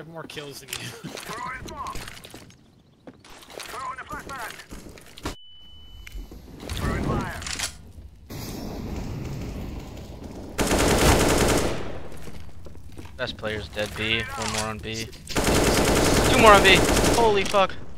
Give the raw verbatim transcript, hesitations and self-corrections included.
have more kills than you. Throwing bomb. Throwing a flashbang. Throwing fire. Best player's dead B. One more on B. Two more on B. Holy fuck.